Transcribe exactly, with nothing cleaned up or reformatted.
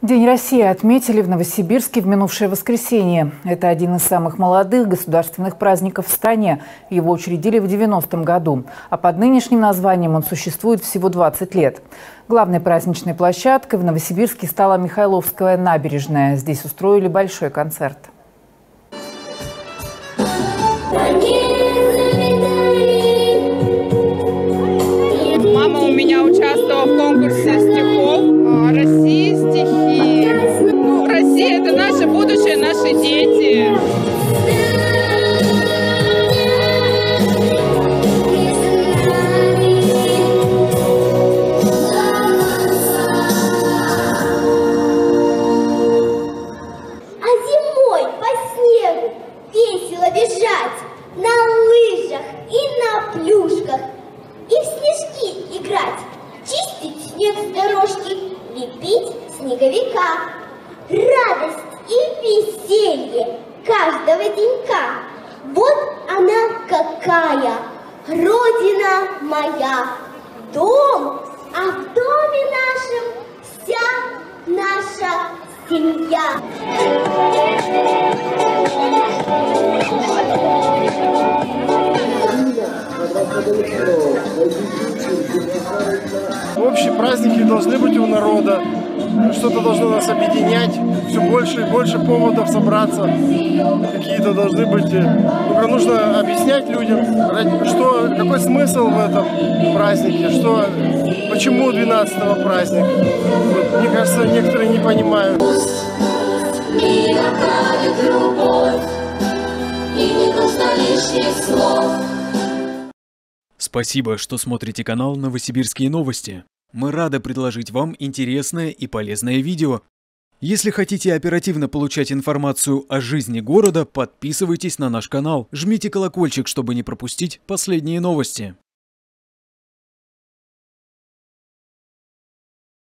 День России отметили в Новосибирске в минувшее воскресенье. Это один из самых молодых государственных праздников в стране. Его учредили в девяностом году. А под нынешним названием он существует всего двадцать лет. Главной праздничной площадкой в Новосибирске стала Михайловская набережная. Здесь устроили большой концерт. Мама у меня участвовала в конкурсе стихов России, стихи. Ну, Россия — это наше будущее, наши дети. А зимой по снегу весело бежать, на лыжах и на плюшках, и в снежки играть, чистить снег с дорожки, лепить снеговика. Радость и веселье каждого денька. Вот она какая, Родина моя, дом, а в доме нашем вся наша семья. Общие праздники должны быть у народа, что-то должно нас объединять, все больше и больше поводов собраться, какие-то должны быть, ну, нужно объяснять людям, что, какой смысл в этом празднике, что, почему двенадцатого праздник. Вот, мне кажется, некоторые не понимают. Мир правит любовь, и не нужно лишних слов. Спасибо, что смотрите канал «Новосибирские новости». Мы рады предложить вам интересное и полезное видео. Если хотите оперативно получать информацию о жизни города, подписывайтесь на наш канал, жмите колокольчик, чтобы не пропустить последние новости.